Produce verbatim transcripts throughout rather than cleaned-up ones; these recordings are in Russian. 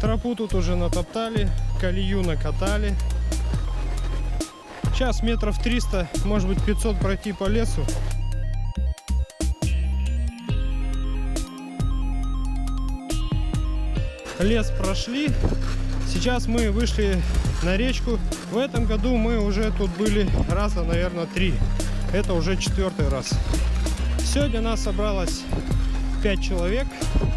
Тропу тут уже натоптали, колею накатали. Сейчас метров триста, может быть пятьсот пройти по лесу. Лес прошли. Сейчас мы вышли на речку. В этом году мы уже тут были раза, наверное, три. Это уже четвертый раз. Сегодня нас собралось пять человек.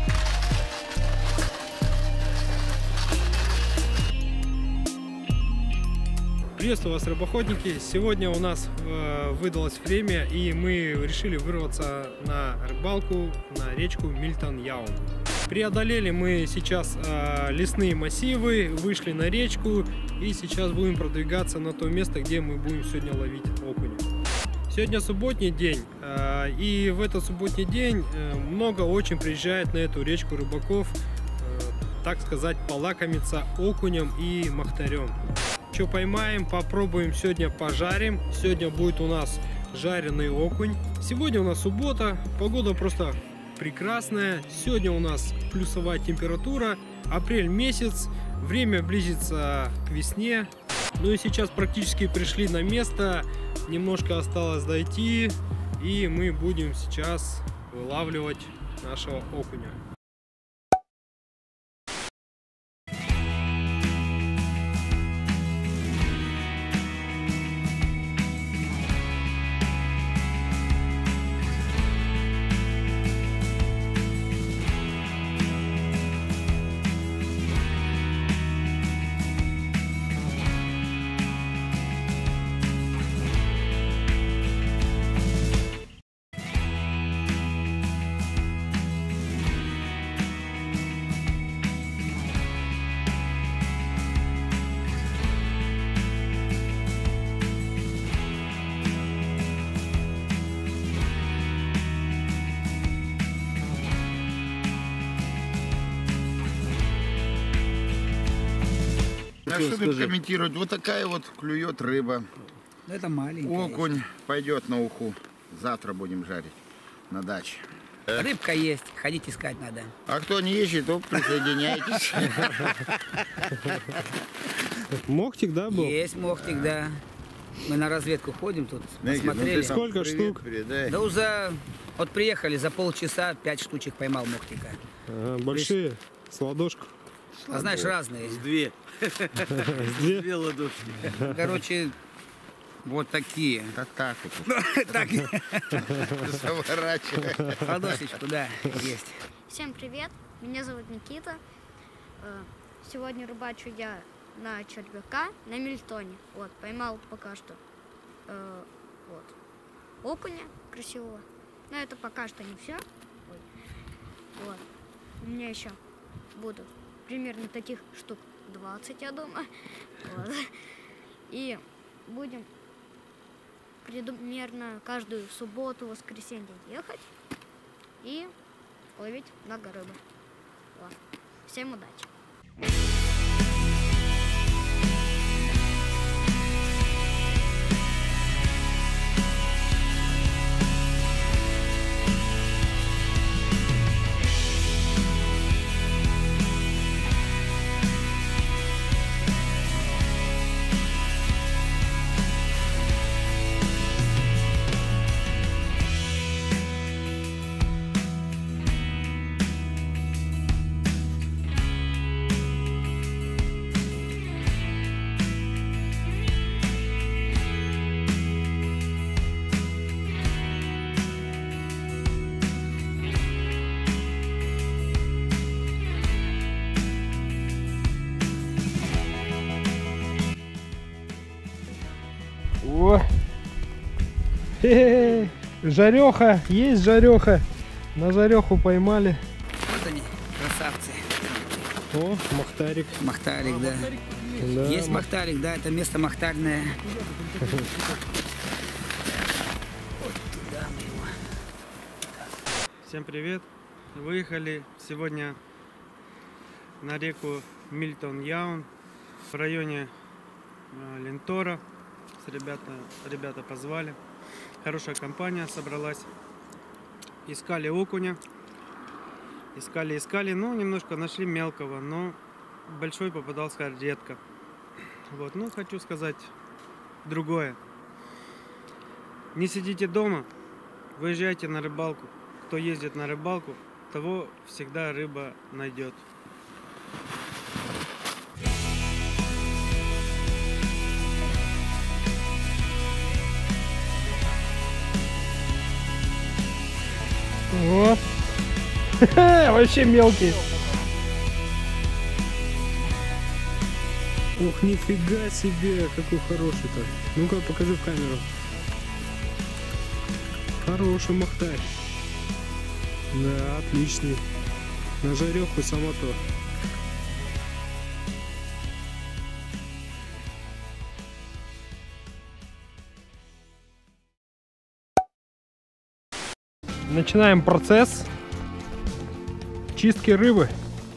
Приветствую вас, рыбоохотники! Сегодня у нас э, выдалось время, и мы решили вырваться на рыбалку на речку Мильтон-Яун. Преодолели мы сейчас э, лесные массивы, вышли на речку, и сейчас будем продвигаться на то место, где мы будем сегодня ловить окуня. Сегодня субботний день, э, и в этот субботний день э, много очень приезжает на эту речку рыбаков, э, так сказать, полакомиться окунем и махтарем. Что поймаем, попробуем, сегодня пожарим. Сегодня будет у нас жареный окунь. Сегодня у нас суббота, погода просто прекрасная. Сегодня у нас плюсовая температура, апрель месяц, время близится к весне. Ну и сейчас практически пришли на место, немножко осталось дойти, и мы будем сейчас вылавливать нашего окуня. А что тут комментировать? Вот такая вот клюет рыба. Это маленькая. Окунь пойдет на уху. Завтра будем жарить на даче. Рыбка есть, ходить искать надо. А кто не ищет, то присоединяйтесь. Мохтик, да, был? Есть мохтик, да. Мы на разведку ходим тут, посмотрели. Сколько штук? Да уже, вот приехали, за полчаса пять штучек поймал мохтика. Ага, большие, с ладошку. А знаешь, разные. С две. Две? Две ладошки. Короче, вот такие. Так, так вот. Так, Заворачивай. ладошечку, да, есть. Всем привет, меня зовут Никита. Сегодня рыбачу я на червяка на Мильтоне. Вот, поймал пока что э, вот, окуня красивого. Но это пока что не все. Вот. У меня еще будут примерно таких штук двадцать, я думаю. Вот. И будем примерно каждую субботу, воскресенье ехать и ловить много рыбы. Вот. Всем удачи! О! Хе-хе-хе. Жареха, есть жареха. На жареху поймали. Вот они, красавцы. О, махтарик. Махтарик, да. Да, Есть махтарик, да, это место махтарное. Вот туда мы его. Всем привет! Выехали сегодня на реку Мильтон-Яун в районе э, Лентора. С ребята, ребята позвали. Хорошая компания собралась. Искали окуня. Искали, искали. Ну, немножко нашли мелкого, но большой попадался редко. Вот, ну, хочу сказать другое. Не сидите дома, выезжайте на рыбалку. Кто ездит на рыбалку, того всегда рыба найдет. Вот. Вообще мелкий. Ух, нифига себе, какой хороший-то. Ну-ка, покажи в камеру. Хороший махтарь. Да, отличный. На жареху само то. Начинаем процесс чистки рыбы.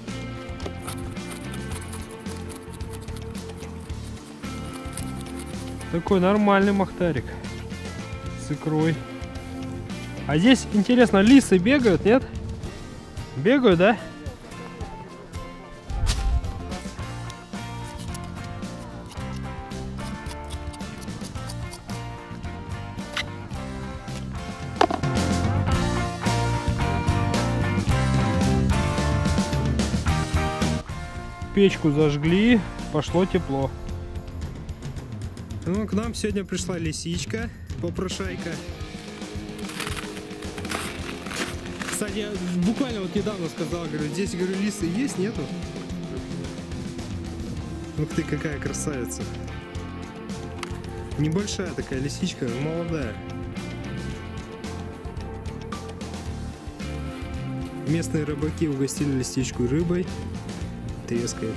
Такой нормальный махтарик с икрой. А здесь, интересно, лисы бегают, нет? Бегают, да? Печку зажгли, пошло тепло. Ну, к нам сегодня пришла лисичка, попрошайка. Кстати, я буквально вот недавно сказал, говорю, здесь, говорю, лисы есть, нету? Ух ты, какая красавица. Небольшая такая лисичка, молодая. Местные рыбаки угостили лисичку рыбой. Трескает.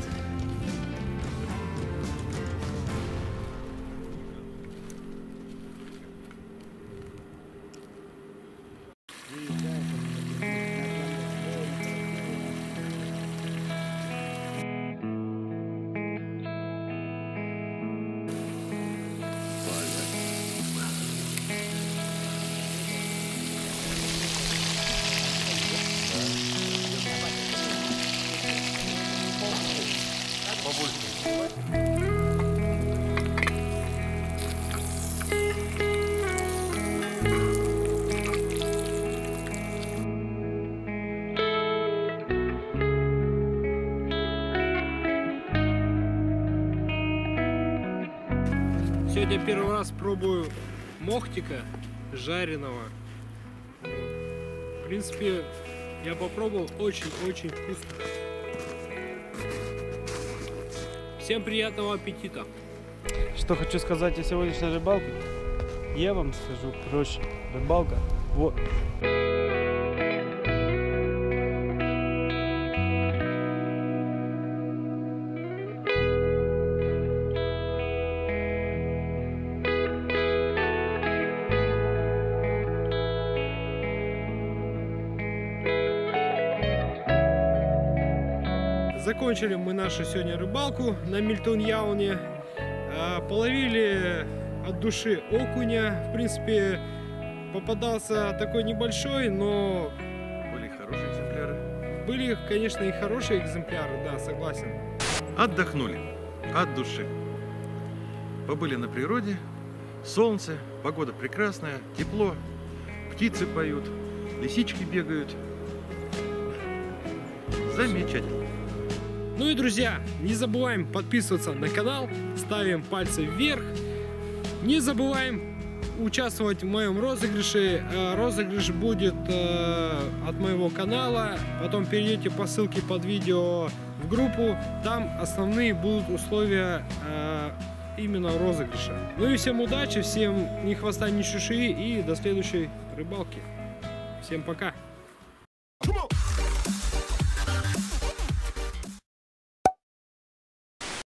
Сегодня первый раз пробую мохтика жареного. В принципе, я попробовал, очень-очень вкусно. Всем приятного аппетита! Что хочу сказать о сегодняшней рыбалке? Я вам скажу проще. Рыбалка вот. Закончили мы нашу сегодня рыбалку на Мильтон-Яуне. Половили от души окуня. В принципе, попадался такой небольшой, но Были хорошие экземпляры. были, конечно, и хорошие экземпляры, да, согласен. Отдохнули от души. Побыли на природе. Солнце, погода прекрасная, тепло. Птицы поют, лисички бегают. Замечательно. Ну и, друзья, не забываем подписываться на канал, ставим пальцы вверх. Не забываем участвовать в моем розыгрыше. Розыгрыш будет от моего канала. Потом перейдете по ссылке под видео в группу. Там основные будут условия именно розыгрыша. Ну и всем удачи, всем ни хвоста, ни шиши и до следующей рыбалки. Всем пока!